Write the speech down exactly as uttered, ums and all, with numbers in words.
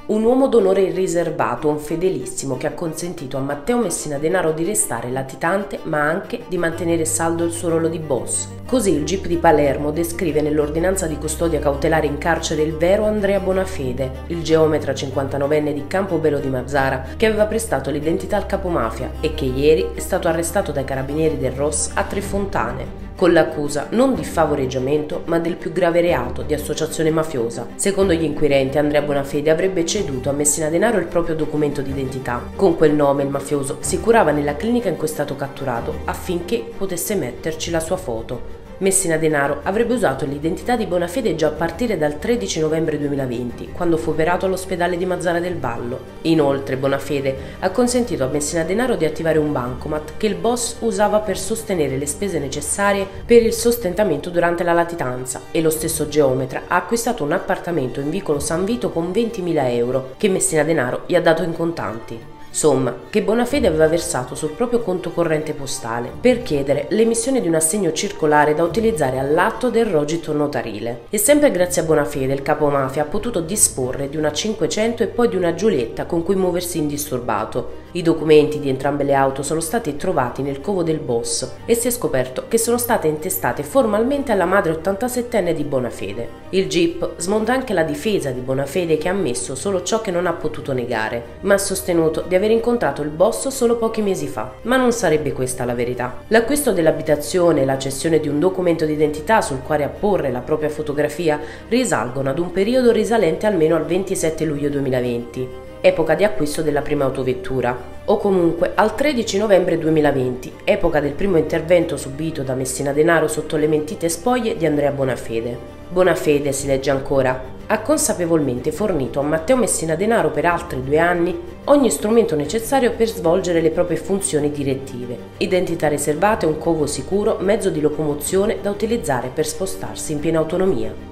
Un uomo d'onore irriservato, un fedelissimo che ha consentito a Matteo Messina Denaro di restare latitante ma anche di mantenere saldo il suo ruolo di boss. Così il G I P di Palermo descrive nell'ordinanza di custodia cautelare in carcere il vero Andrea Bonafede, il geometra cinquantanovenne di Campobello di Mazara che aveva prestato l'identità al capomafia e che ieri è stato arrestato dai carabinieri del R O S a Tre Fontane, con l'accusa non di favoreggiamento ma del più grave reato di associazione mafiosa. Secondo gli inquirenti Andrea Bonafede avrebbe ceduto a Messina Denaro il proprio documento d'identità. Con quel nome il mafioso si curava nella clinica in cui è stato catturato affinché potesse metterci la sua foto. Messina Denaro avrebbe usato l'identità di Bonafede già a partire dal tredici novembre duemilaventi, quando fu operato all'ospedale di Mazara del Vallo. Inoltre Bonafede ha consentito a Messina Denaro di attivare un bancomat che il boss usava per sostenere le spese necessarie per il sostentamento durante la latitanza e lo stesso geometra ha acquistato un appartamento in vicolo San Vito con ventimila euro che Messina Denaro gli ha dato in contanti. Somma che Bonafede aveva versato sul proprio conto corrente postale per chiedere l'emissione di un assegno circolare da utilizzare all'atto del rogito notarile. E sempre grazie a Bonafede il capomafia ha potuto disporre di una cinquecento e poi di una Giulietta con cui muoversi indisturbato. I documenti di entrambe le auto sono stati trovati nel covo del boss e si è scoperto che sono state intestate formalmente alla madre ottantasettenne di Bonafede. Il G I P smonta anche la difesa di Bonafede che ha ammesso solo ciò che non ha potuto negare, ma ha sostenuto di aver incontrato il boss solo pochi mesi fa. Ma non sarebbe questa la verità. L'acquisto dell'abitazione e la cessione di un documento d'identità sul quale apporre la propria fotografia risalgono ad un periodo risalente almeno al ventisette luglio duemilaventi, epoca di acquisto della prima autovettura, o comunque al tredici novembre duemilaventi, epoca del primo intervento subito da Messina Denaro sotto le mentite spoglie di Andrea Bonafede. Bonafede, si legge ancora, ha consapevolmente fornito a Matteo Messina Denaro per altri due anni ogni strumento necessario per svolgere le proprie funzioni direttive: identità riservate, un covo sicuro, mezzo di locomozione da utilizzare per spostarsi in piena autonomia.